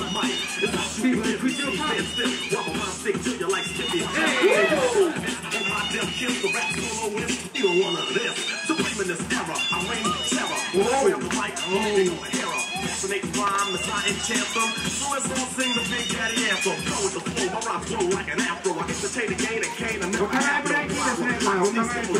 So let's all sing the Big Daddy anthem. Go with the flow, my rhymes flow like an afro. I entertain the game and cane and never have no problem.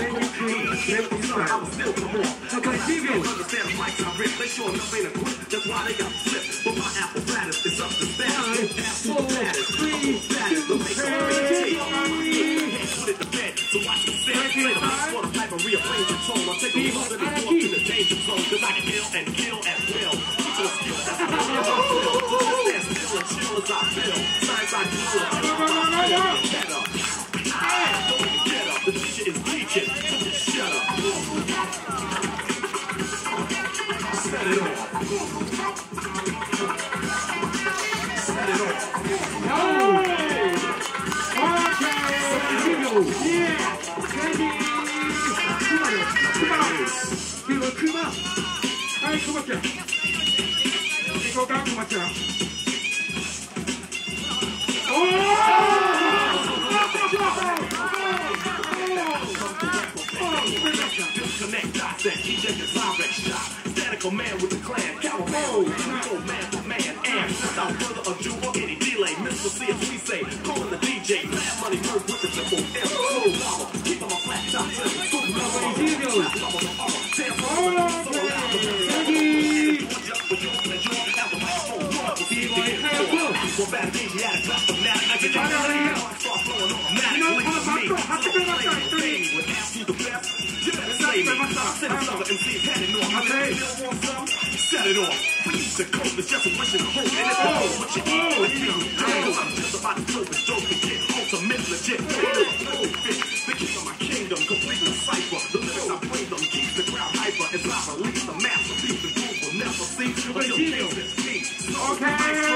I was still for more. Because you understand the mics I rip. They sure enough ain't equipped. That's why they got flipped. But my apparatus is up to status. Apparatus, the make a take. Put it to bed. So watch the set. Play the mic for the pipe and rearrange the tone. I'll take a look at the door to the danger zone. Cause I can kill and kill at will. People skill, that's the stand still and chill as I feel. Science I do it. Get up. Get up. The teacher is teaching. Shut up. Set it off. Set it off. Yeah. 그리고 크마. 아이 크마짱. 이거 가 크마짱. Disconnect dots and eject the direct shot. Statical man with the clan, cowboy, man for man, and without further ado or any delay, Mr. C as we say, calling the DJ, mad money move with the triple M, slow dollar, keep on my flat top, set it off. We used to cope, it's just a wish and a hope. And it's all what you eat, what you do. I'm just about to dope and dope and get ultimate legit. The king of my kingdom, completely cipher. The lyrics I bring them keeps the crowd hyper. As I release the masterpiece, and proof will never cease until things is peace. Okay.